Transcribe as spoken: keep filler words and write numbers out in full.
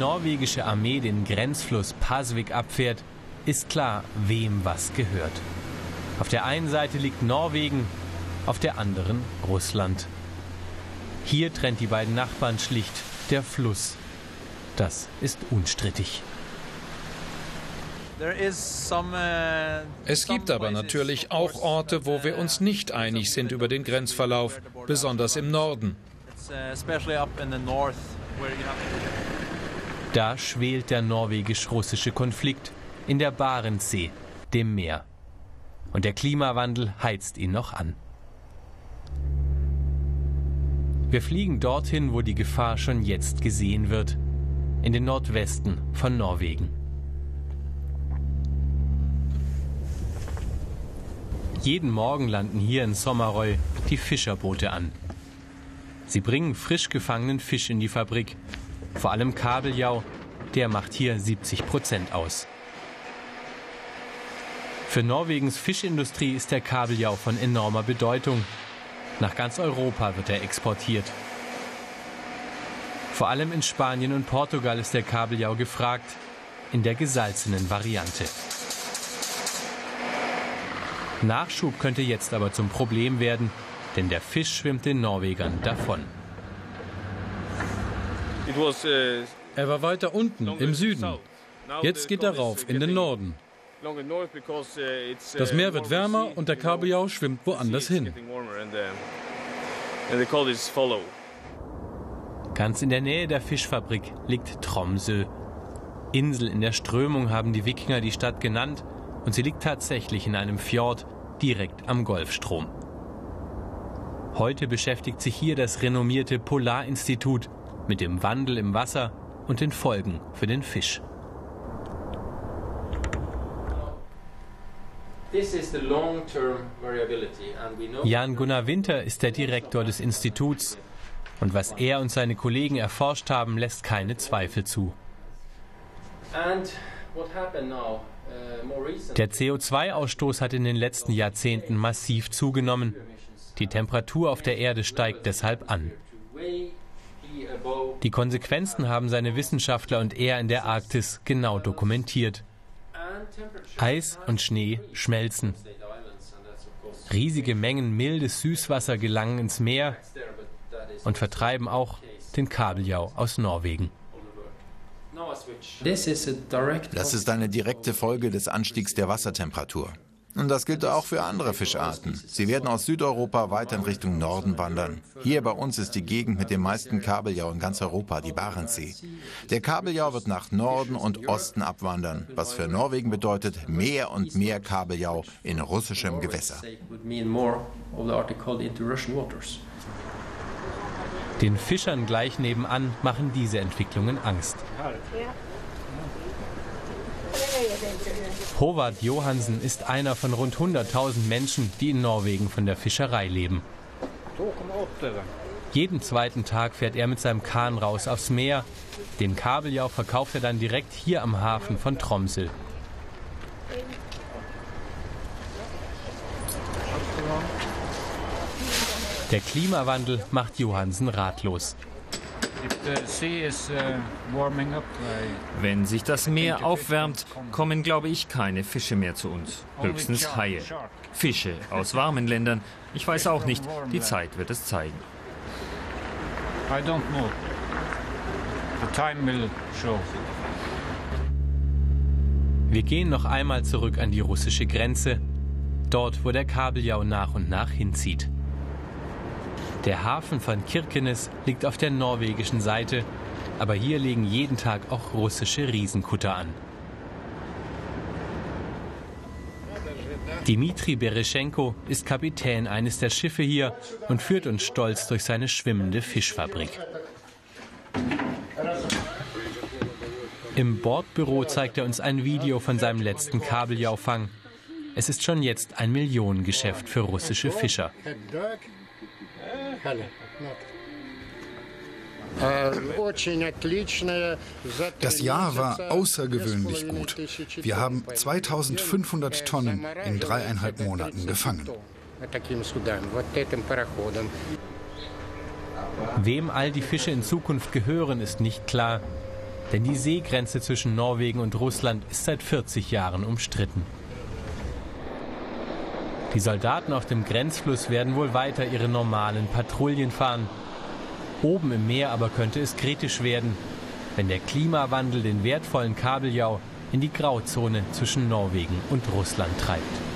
norwegische Armee den Grenzfluss Pasvik abfährt, ist klar, wem was gehört. Auf der einen Seite liegt Norwegen, auf der anderen Russland. Hier trennt die beiden Nachbarn schlicht der Fluss. Das ist unstrittig. Es gibt aber natürlich auch Orte, wo wir uns nicht einig sind über den Grenzverlauf, besonders im Norden. Da schwelt der norwegisch-russische Konflikt in der Barentssee, dem Meer. Und der Klimawandel heizt ihn noch an. Wir fliegen dorthin, wo die Gefahr schon jetzt gesehen wird, in den Nordwesten von Norwegen. Jeden Morgen landen hier in Sommarøy die Fischerboote an. Sie bringen frisch gefangenen Fisch in die Fabrik. Vor allem Kabeljau, der macht hier siebzig Prozent aus. Für Norwegens Fischindustrie ist der Kabeljau von enormer Bedeutung. Nach ganz Europa wird er exportiert. Vor allem in Spanien und Portugal ist der Kabeljau gefragt, in der gesalzenen Variante. Nachschub könnte jetzt aber zum Problem werden, denn der Fisch schwimmt den Norwegern davon. Er war weiter unten, im Süden. Jetzt geht er rauf, in den Norden. Das Meer wird wärmer und der Kabeljau schwimmt woanders hin. Ganz in der Nähe der Fischfabrik liegt Tromsø. Insel in der Strömung haben die Wikinger die Stadt genannt und sie liegt tatsächlich in einem Fjord direkt am Golfstrom. Heute beschäftigt sich hier das renommierte Polarinstitut mit dem Wandel im Wasser und den Folgen für den Fisch. Jan Gunnar Winter ist der Direktor des Instituts. Und was er und seine Kollegen erforscht haben, lässt keine Zweifel zu. Der C O zwei Ausstoß hat in den letzten Jahrzehnten massiv zugenommen. Die Temperatur auf der Erde steigt deshalb an. Die Konsequenzen haben seine Wissenschaftler und er in der Arktis genau dokumentiert. Eis und Schnee schmelzen. Riesige Mengen mildes Süßwasser gelangen ins Meer und vertreiben auch den Kabeljau aus Norwegen. Das ist eine direkte Folge des Anstiegs der Wassertemperatur. Und das gilt auch für andere Fischarten. Sie werden aus Südeuropa weiter in Richtung Norden wandern. Hier bei uns ist die Gegend mit dem meisten Kabeljau in ganz Europa, die Barentssee. Der Kabeljau wird nach Norden und Osten abwandern, was für Norwegen bedeutet mehr und mehr Kabeljau in russischem Gewässer. Den Fischern gleich nebenan machen diese Entwicklungen Angst. Håvard Johansen ist einer von rund hunderttausend Menschen, die in Norwegen von der Fischerei leben. Jeden zweiten Tag fährt er mit seinem Kahn raus aufs Meer. Den Kabeljau verkauft er dann direkt hier am Hafen von Tromsø. Der Klimawandel macht Johansen ratlos. Wenn sich das Meer aufwärmt, kommen, glaube ich, keine Fische mehr zu uns. Höchstens Haie. Fische aus warmen Ländern. Ich weiß auch nicht. Die Zeit wird es zeigen. Wir gehen noch einmal zurück an die russische Grenze. Dort, wo der Kabeljau nach und nach hinzieht. Der Hafen von Kirkenes liegt auf der norwegischen Seite, aber hier legen jeden Tag auch russische Riesenkutter an. Dmitri Bereschenko ist Kapitän eines der Schiffe hier und führt uns stolz durch seine schwimmende Fischfabrik. Im Bordbüro zeigt er uns ein Video von seinem letzten Kabeljaufang. Es ist schon jetzt ein Millionengeschäft für russische Fischer. Das Jahr war außergewöhnlich gut. Wir haben zweitausendfünfhundert Tonnen in dreieinhalb Monaten gefangen. Wem all die Fische in Zukunft gehören, ist nicht klar. Denn die Seegrenze zwischen Norwegen und Russland ist seit vierzig Jahren umstritten. Die Soldaten auf dem Grenzfluss werden wohl weiter ihre normalen Patrouillen fahren. Oben im Meer aber könnte es kritisch werden, wenn der Klimawandel den wertvollen Kabeljau in die Grauzone zwischen Norwegen und Russland treibt.